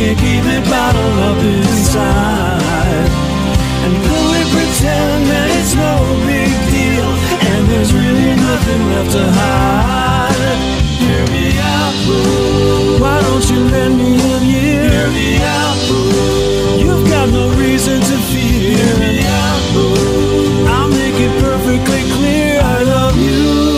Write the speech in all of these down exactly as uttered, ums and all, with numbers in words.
can't keep it bottled up inside. And then we pretend that it's no big deal, and there's really nothing left to hide. Hear me out, boo. Why don't you lend me an ear? Hear me out, boo. You've got no reason to fear. Hear me out, boo. I'll make it perfectly clear I love you.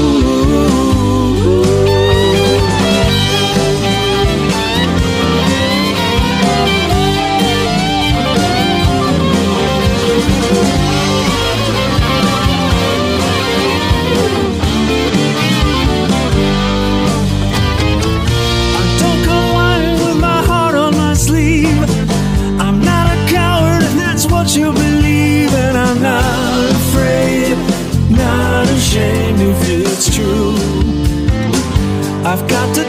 You believe, and I'm not afraid, not ashamed if it's true. I've got to